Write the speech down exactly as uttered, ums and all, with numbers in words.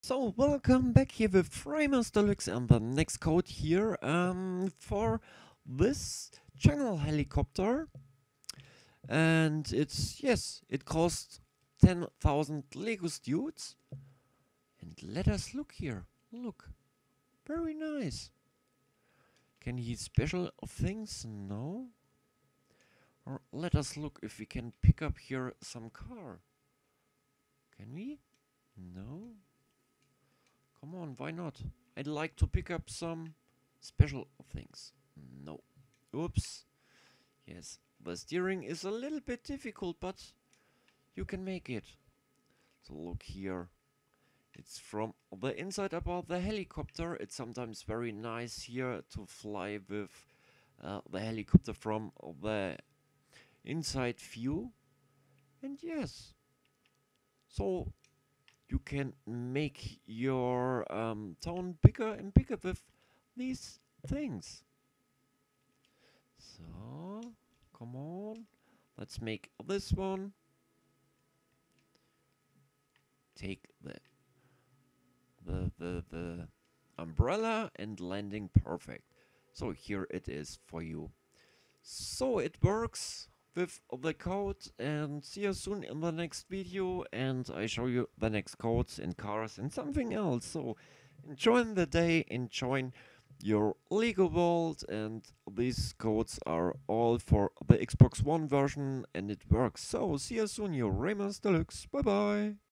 So, welcome back here with raimers deluxe and the next code here um, for this channel helicopter. And it's, yes, it costs ten thousand Lego Studs. And let us look here. Look. Very nice. Can he special things? No. Or let us look if we can pick up here some car. Can we? No. Come on, why not? I'd like to pick up some special things. No. Oops. Yes, the steering is a little bit difficult, but you can make it. So look here. It's from the inside about the helicopter. It's sometimes very nice here to fly with uh, the helicopter from the inside view. And yes. So you can make your um, town bigger and bigger with these things. So, come on. Let's make this one. Take the, the, the, the umbrella and landing perfect. So here it is for you. So it works with the code, and see you soon in the next video, and I show you the next codes and cars and something else. So enjoy the day, enjoy your Lego world, and these codes are all for the Xbox One version and it works. So see you soon, your raimers deluxe. Bye bye.